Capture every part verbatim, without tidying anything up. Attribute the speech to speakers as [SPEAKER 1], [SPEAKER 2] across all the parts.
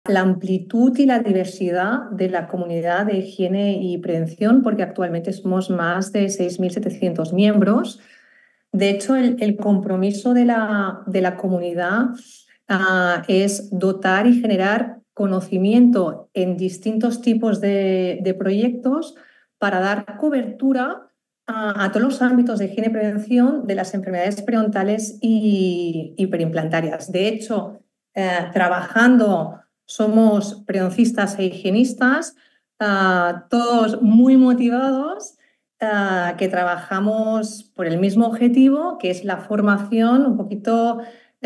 [SPEAKER 1] la amplitud y la diversidad de la comunidad de higiene y prevención, porque actualmente somos más de seis mil setecientos miembros. De hecho, el, el compromiso de la, de la comunidad uh, es dotar y generar conocimiento en distintos tipos de, de proyectos para dar cobertura a, a todos los ámbitos de higiene y prevención de las enfermedades periodontales y, y periimplantarias. De hecho, eh, trabajando somos periodoncistas e higienistas, uh, todos muy motivados, Uh, que trabajamos por el mismo objetivo, que es la formación, un poquito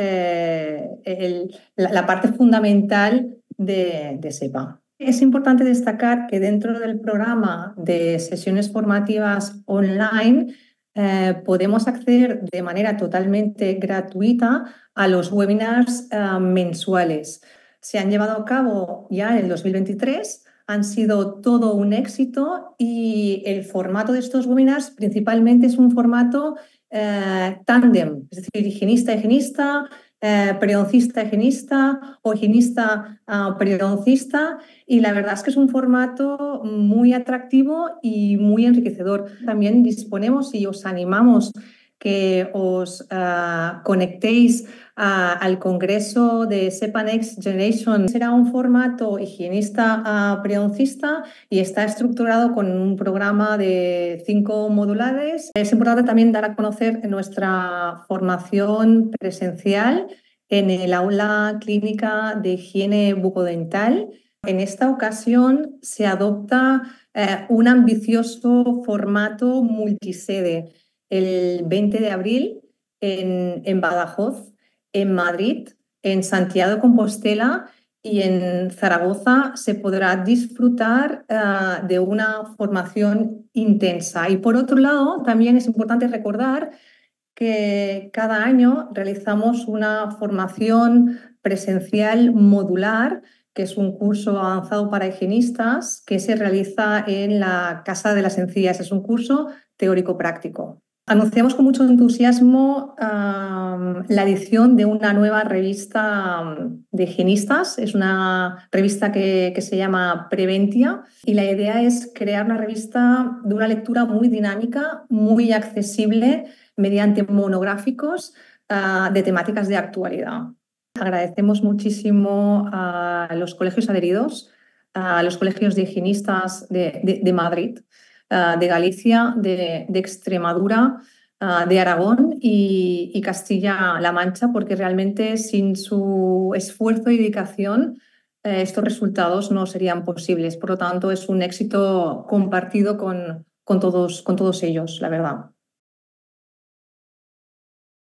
[SPEAKER 1] eh, el, la, la parte fundamental de, de SEPA. Es importante destacar que dentro del programa de sesiones formativas online eh, podemos acceder de manera totalmente gratuita a los webinars uh, mensuales. Se han llevado a cabo ya en el dos mil veintitrés. Han sido todo un éxito y el formato de estos webinars principalmente es un formato eh, tándem, es decir, higienista-higienista, eh, periodoncista-higienista o higienista-periodoncista, y la verdad es que es un formato muy atractivo y muy enriquecedor. También disponemos y os animamos que os uh, conectéis uh, al Congreso de SEPA Next Generation. Será un formato higienista-periodoncista uh, y está estructurado con un programa de cinco modulares. Es importante también dar a conocer nuestra formación presencial en el aula clínica de higiene bucodental. En esta ocasión se adopta uh, un ambicioso formato multisede. El veinte de abril en, en Badajoz, en Madrid, en Santiago de Compostela y en Zaragoza se podrá disfrutar uh, de una formación intensa. Y por otro lado, también es importante recordar que cada año realizamos una formación presencial modular, que es un curso avanzado para higienistas que se realiza en la Casa de las Encías. Es un curso teórico-práctico. Anunciamos con mucho entusiasmo uh, la edición de una nueva revista um, de higienistas. Es una revista que, que se llama Preventia y la idea es crear una revista de una lectura muy dinámica, muy accesible, mediante monográficos uh, de temáticas de actualidad. Agradecemos muchísimo a los colegios adheridos, a los colegios de higienistas de, de, de Madrid, de Galicia, de, de Extremadura, de Aragón y, y Castilla-La Mancha, porque realmente sin su esfuerzo y dedicación estos resultados no serían posibles. Por lo tanto, es un éxito compartido con, con, todos, con todos ellos, la verdad.